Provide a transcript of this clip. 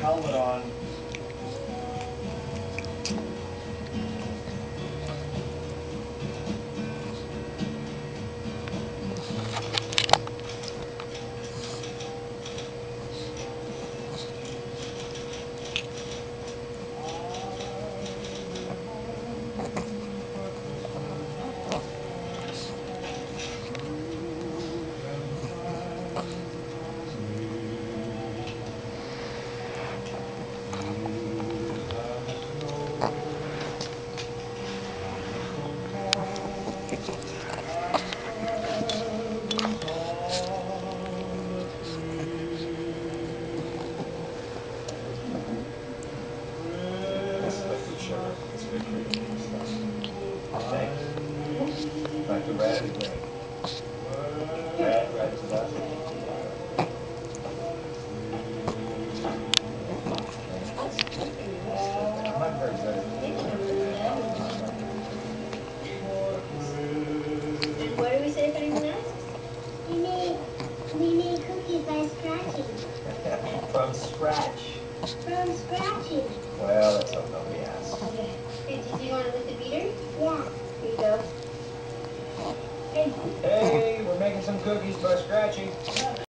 helmet on. Dr. Red is great. Red is the best. I'm not very good at And what do we say if anyone asks? We made cookies by scratching. From scratch. From scratching. Well, let's hope nobody asks. Okay. Hey, do you want to lift the beater? Yeah. Here you go. Hey. Hey, we're making some cookies by scratching.